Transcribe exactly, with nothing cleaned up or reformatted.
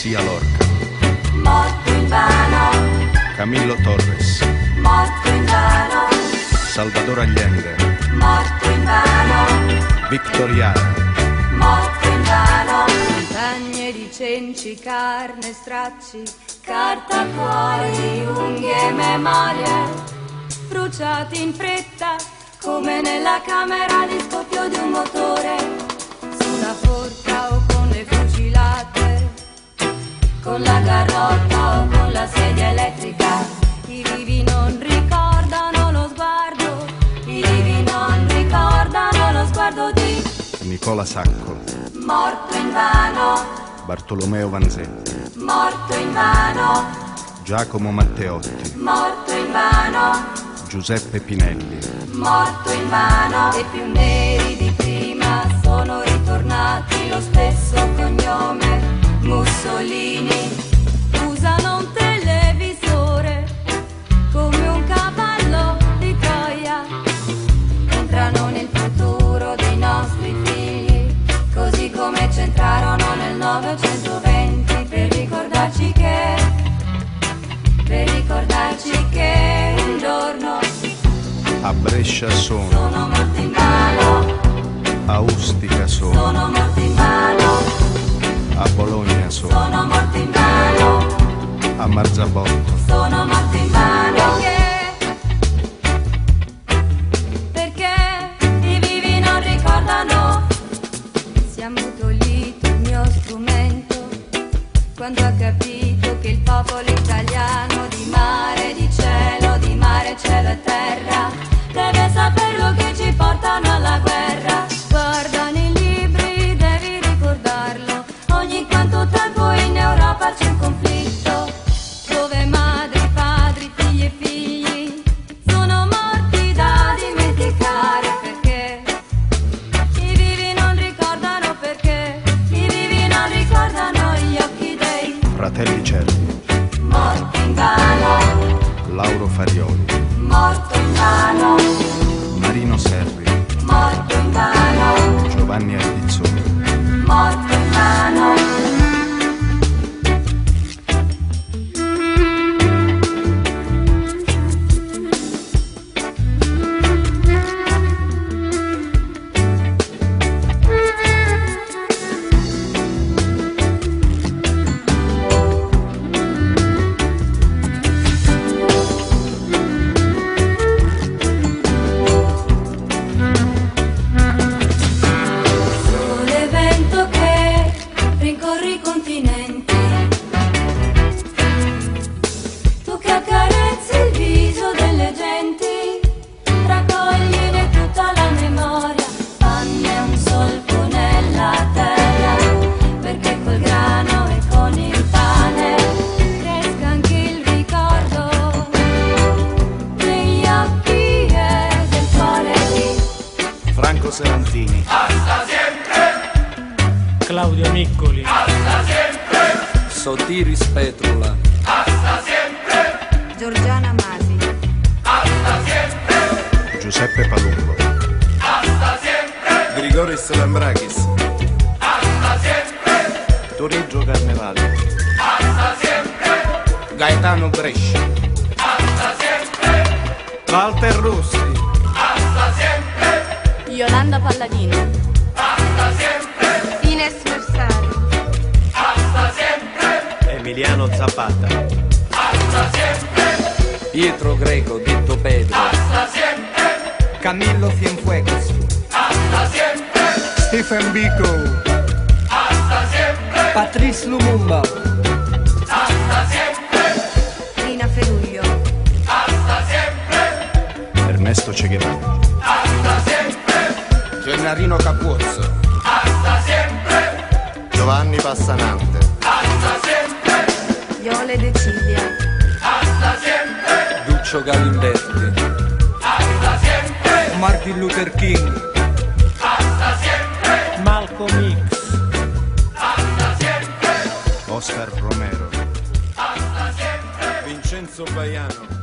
Garcia Lorca, morto invano, Camillo Torres, morto invano, Salvador Allende, morto invano, Victor Jara, morto invano. Montagne di cenci, carne, stracci, carta, cuori, unghie e memorie, bruciati in fretta come nella camera di scoppio di un motore, su una forca o con le fucilate, con la garrotta o con la sedia elettrica. I vivi non ricordano lo sguardo, i vivi non ricordano lo sguardo di Nicola Sacco, morto invano, Bartolomeo Vanzetti, morto invano, Giacomo Matteotti, morto invano, Giuseppe Pinelli, morto invano. E più neri di prima sono ritornati, lo stesso cognome, Mussolini. Usano un televisore come un cavallo di Troia, entrano nel futuro dei nostri figli, così come c'entrarono nel novecentoventi, per ricordarci che, per ricordarci che un giorno a Brescia sono, sono morti invano, a Ustica sono, sono morti invano, a Bologna sono, sono morti invano, a Marzabotto, sono morti invano. Perché? Perché i vivi non ricordano. Si è ammutolito il mio strumento quando ha capito che il popolo italiano di mare, di cielo, di mare, cielo e terra deve saperlo che ci portano alla guerra. Guarda nei libri, devi ricordarlo, ogni quanto tempo in Europa c'è un conflitto dove madri, padri, figli e figli sono morti da dimenticare. Perché i vivi non ricordano, perché i vivi non ricordano gli occhi dei Fratelli Cervi, morti invano, Lauro Farioli, morto invano, Marino Serri, morto invano, Giovanni Ardizzoni, morto invano. Sole vento che rincorri i continenti, tu che accarezzi il viso delle genti, raccogliene tutta la memoria, fanne un solco nella terra, perché col grano e con il pane cresca anche il ricordo degli occhi e del cuore di Franco Serantini, Claudio Niccoli, Sotiris Petrula, Giorgiana Masi, Giuseppe Palumbo, Grigoris Lambrakis, Torigio Carnevale, Gaetano Brescia, Walter Rossi, Yolanda Palladino, Ines Versari, Emiliano Zapata, Pietro Greco, detto Pedro, Camillo Cienfuegos, Stephen Biko, Patrice Lumumba, Rina Feruglio, Ernesto Che Guevara, Gennarino Capuzzo, Giovanni Passanante, Iole De Cilia, Duccio Galimberti, Martin Luther King, Malcolm X, Oscar Romero, Vincenzo Baiano.